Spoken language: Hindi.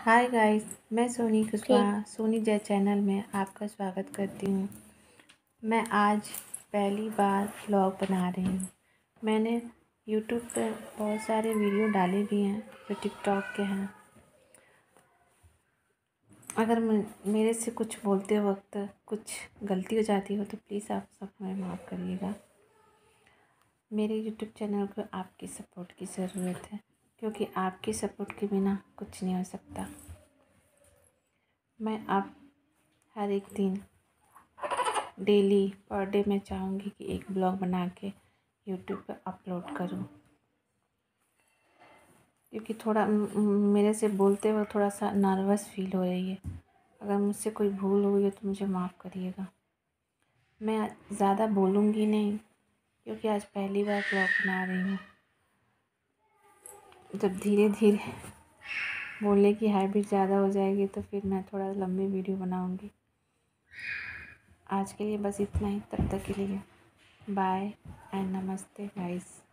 हाय गाइस, मैं सोनी ठीक। कुशवाहा सोनी जय चैनल में आपका स्वागत करती हूँ। मैं आज पहली बार व्लॉग बना रही हूँ। मैंने यूट्यूब पर बहुत सारे वीडियो डाले भी हैं जो टिकटॉक के हैं। अगर मेरे से कुछ बोलते वक्त कुछ गलती हो जाती हो तो प्लीज़ आप सब हमें माफ़ करिएगा। मेरे यूट्यूब चैनल को आपकी सपोर्ट की ज़रूरत है, क्योंकि आपकी सपोर्ट के बिना कुछ नहीं हो सकता। मैं अब हर एक दिन डेली पर डे मैं चाहूँगी कि एक ब्लॉग बना के यूट्यूब पर अपलोड करूँ, क्योंकि थोड़ा मेरे से बोलते वक्त थोड़ा सा नर्वस फील हो रही है। अगर मुझसे कोई भूल हुई है तो मुझे माफ़ करिएगा। मैं ज़्यादा बोलूँगी नहीं, क्योंकि आज पहली बार ब्लॉग बना रही हूँ। जब धीरे धीरे बोलने की हैबिट ज़्यादा हो जाएगी तो फिर मैं थोड़ा लंबी वीडियो बनाऊँगी। आज के लिए बस इतना ही। तब तक के लिए बाय एंड नमस्ते गाइस।